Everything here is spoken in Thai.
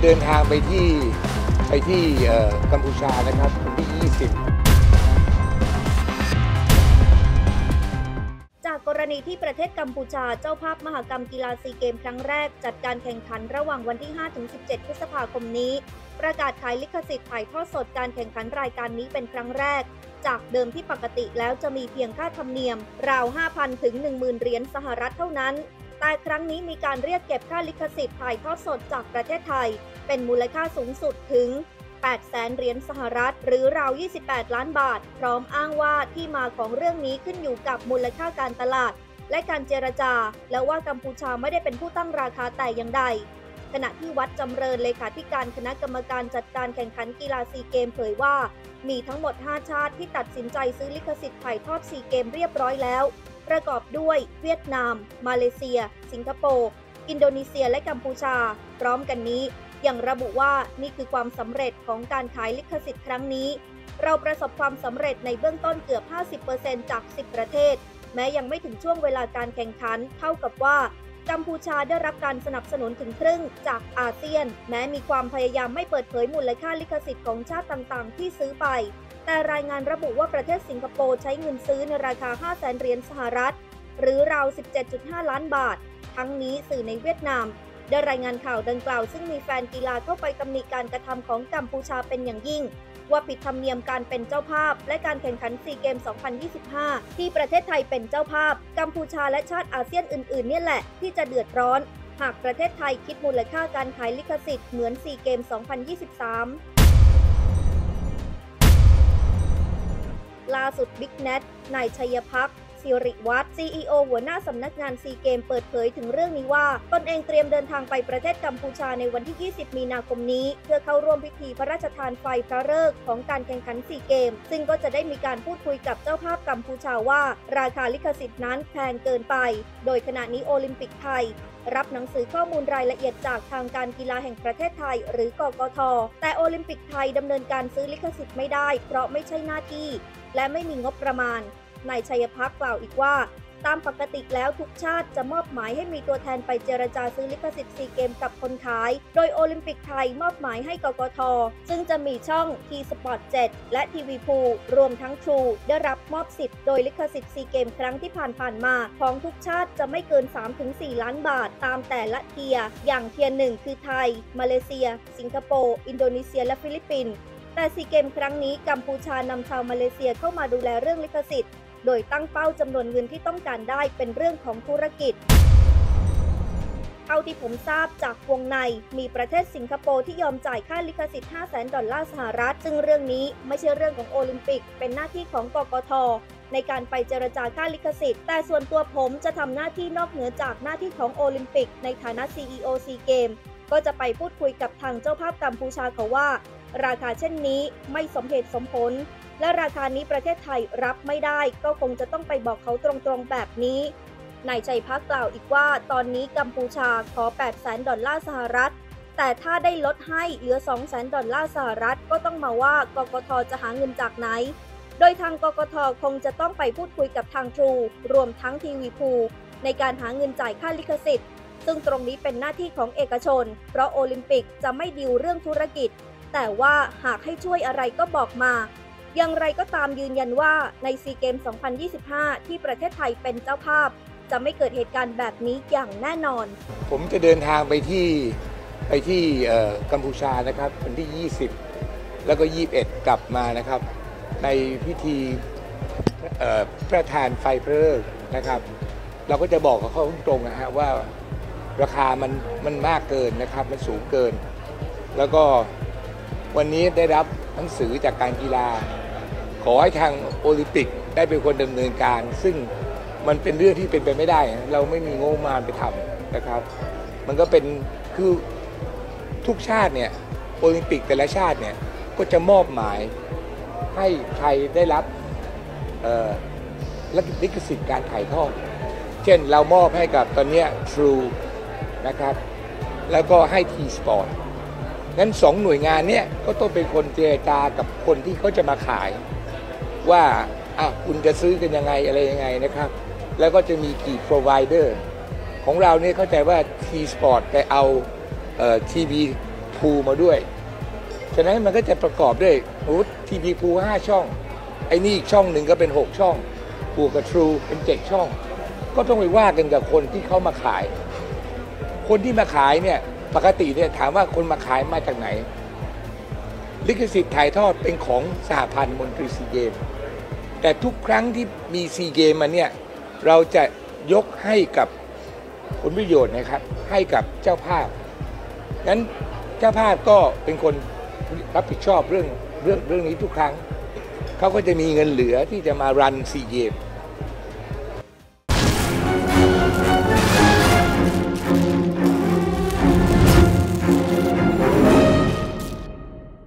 เดินทางไปที่กัมพูชานะครับวันที่ 20 จากกรณีที่ประเทศกัมพูชาเจ้าภาพมหกรรมกีฬาซีเกมครั้งแรกจัดการแข่งขันระหว่างวันที่ 5-17 พฤษภาคมนี้ประกาศขายลิขสิทธิ์ถ่ายทอดสดการแข่งขันรายการนี้เป็นครั้งแรกจากเดิมที่ปกติแล้วจะมีเพียงค่าธรรมเนียมราว 5,000 ถึง 10,000 เหรียญสหรัฐเท่านั้นแต่ครั้งนี้มีการเรียกเก็บค่าลิขสิทธิ์ถ่ายทอดสดจากประเทศไทยเป็นมูลค่าสูงสุดถึง 800,000 เหรียญสหรัฐหรือราว 28 ล้านบาทพร้อมอ้างว่าที่มาของเรื่องนี้ขึ้นอยู่กับมูลค่าการตลาดและการเจรจาและว่ากัมพูชาไม่ได้เป็นผู้ตั้งราคาแต่อย่างใดขณะที่วัดจำเริญเลขาธิการคณะกรรมการจัดการแข่งขันกีฬาซีเกมเผยว่ามีทั้งหมด 5 ชาติที่ตัดสินใจซื้อลิขสิทธิ์ถ่ายทอดซีเกมเรียบร้อยแล้วประกอบด้วยเวียดนามมาเลเซียสิงคโปร์อินโดนีเซียและกัมพูชาพร้อมกันนี้ยังระบุว่านี่คือความสำเร็จของการขายลิขสิทธิ์ครั้งนี้เราประสบความสำเร็จในเบื้องต้นเกือบ 50% จาก 10 ประเทศแม้ยังไม่ถึงช่วงเวลาการแข่งขันเท่ากับว่ากัมพูชาได้รับการสนับสนุนถึงครึ่งจากอาเซียนแม้มีความพยายามไม่เปิดเผยมูลค่าลิขสิทธิ์ของชาติต่างๆที่ซื้อไปแต่รายงานระบุว่าประเทศสิงคโปร์ใช้เงินซื้อในราคา 500,000 เหรียญสหรัฐหรือราว 17.5 ล้านบาททั้งนี้สื่อในเวียดนามได้รายงานข่าวดังกล่าวซึ่งมีแฟนกีฬาเข้าไปตำหนิการกระทำของกัมพูชาเป็นอย่างยิ่งว่าผิดธรรมเนียมการเป็นเจ้าภาพและการแข่งขันซีเกม 2025 ที่ประเทศไทยเป็นเจ้าภาพกัมพูชาและชาติอาเซียนอื่นๆเนี่ยแหละที่จะเดือดร้อนหากประเทศไทยคิดมูลค่าการขายลิขสิทธิ์เหมือนซีเกม 2023 ล่าสุดบิ๊กเน็ตนายชัยพักษ์สิริวัฒน์ CEO หัวหน้าสำนักงานซีเกมเปิดเผยถึงเรื่องนี้ว่าตนเองเตรียมเดินทางไปประเทศกัมพูชาในวันที่ 20 มีนาคมนี้เพื่อเข้าร่วมพิธีพระราชทานไฟพระฤกษ์ของการแข่งขันซีเกมซึ่งก็จะได้มีการพูดคุยกับเจ้าภาพกัมพูชาว่าราคาลิขสิทธิ์นั้นแพงเกินไปโดยขณะนี้โอลิมปิกไทยรับหนังสือข้อมูลรายละเอียดจากทางการกีฬาแห่งประเทศไทยหรือกกท.แต่โอลิมปิกไทยดำเนินการซื้อลิขสิทธิ์ไม่ได้เพราะไม่ใช่หน้าที่และไม่มีงบประมาณนายชัยพักษ์กล่าวอีกว่าตามปกติแล้วทุกชาติจะมอบหมายให้มีตัวแทนไปเจรจาซื้อลิขสิทธิ์ซีเกมกับคนขายโดยโอลิมปิกไทยมอบหมายให้กกท.ซึ่งจะมีช่อง T-Sport 7 และทีวีพูรวมทั้ง True ได้รับมอบสิทธิ์โดยลิขสิทธิ์ซีเกมครั้งที่ผ่านมาของทุกชาติจะไม่เกิน 3-4 ล้านบาทตามแต่ละเทียร์อย่างเทียร์ 1 คือไทยมาเลเซียสิงคโปร์อินโดนีเซียและฟิลิปปินส์แต่ซีเกมครั้งนี้กัมพูชานำชาวมาเลเซียเข้ามาดูแลเรื่องลิขสิทธิ์โดยตั้งเป้าจำนวนเงินที่ต้องการได้เป็นเรื่องของธุรกิจเท่าที่ผมทราบจากวงในมีประเทศสิงคโปร์ที่ยอมจ่ายค่าลิขสิทธิ์ 500,000 ดอลลาร์สหรัฐซึ่งเรื่องนี้ไม่ใช่เรื่องของโอลิมปิกเป็นหน้าที่ของกกท.ในการไปเจรจาค่าลิขสิทธิ์แต่ส่วนตัวผมจะทำหน้าที่นอกเหนือจากหน้าที่ของโอลิมปิกในฐานะ CEO ซีเกมก็จะไปพูดคุยกับทางเจ้าภาพกัมพูชาเขาว่าราคาเช่นนี้ไม่สมเหตุสมผลและราคานี้ประเทศไทยรับไม่ได้ก็คงจะต้องไปบอกเขาตรงๆแบบนี้นายชัยพักษ์กล่าวอีกว่าตอนนี้กัมพูชาขอ 800,000 ดอลลาร์สหรัฐแต่ถ้าได้ลดให้เหลือ 200,000 ดอลลาร์สหรัฐก็ต้องมาว่ากกท.จะหาเงินจากไหนโดยทางกกท.คงจะต้องไปพูดคุยกับทาง True รวมทั้งทีวีพูในการหาเงินจ่ายค่าลิขสิทธิ์ซึ่งตรงนี้เป็นหน้าที่ของเอกชนเพราะโอลิมปิกจะไม่ดีลเรื่องธุรกิจแต่ว่าหากให้ช่วยอะไรก็บอกมาอย่างไรก็ตามยืนยันว่าในซีเกม 2025 ที่ประเทศไทยเป็นเจ้าภาพจะไม่เกิดเหตุการณ์แบบนี้อย่างแน่นอนผมจะเดินทางไปที่กัมพูชานะครับวันที่ 20 แล้วก็ 21 กลับมานะครับในพิธีพระราชทานไฟพระฤกษ์นะครับเราก็จะบอกกับเขาตรงๆนะฮะว่าราคามันมากเกินนะครับมันสูงเกินแล้วก็วันนี้ได้รับหนังสือจากการกีฬาขอให้ทางโอลิมปิกได้เป็นคนดำเนินการซึ่งมันเป็นเรื่องที่เป็นไปไม่ได้เราไม่มีงบประมาณไปทำนะครับมันก็เป็นคือทุกชาติเนี่ยโอลิมปิกแต่ละชาติเนี่ยก็จะมอบหมายให้ใครได้รับลิขสิทธิ์การถ่ายทอดเช่นเรามอบให้กับตอนนี้ True นะครับแล้วก็ให้ T-Sport งั้น2 หน่วยงานเนี้ยก็ต้องเป็นคนเจรจากับคนที่เขาจะมาขายว่าคุณจะซื้อกันยังไงอะไรยังไงนะครับแล้วก็จะมีกี่ provider ของเราเนี่ยเข้าใจว่า T-Sport ไปเอาทีวีพูมาด้วยฉะนั้นมันก็จะประกอบด้วยทีวีพู5ช่องไอ้นี่อีกช่องหนึ่งก็เป็น6ช่องบวกกับทรูเป็น7ช่องก็ต้องไปว่ากันกับคนที่เขามาขายคนที่มาขายเนี่ยปกติเนี่ยถามว่าคนมาขายมาจากไหนลิขสิทธิ์ถ่ายทอดเป็นของสหพันธ์มนตรีซีเกมแต่ทุกครั้งที่มีซีเกมมาเนี่ยเราจะยกให้กับผลประโยชน์นะครับให้กับเจ้าภาพงั้นเจ้าภาพก็เป็นคนรับผิดชอบเรื่องนี้ทุกครั้งเขาก็จะมีเงินเหลือที่จะมารันซีเกม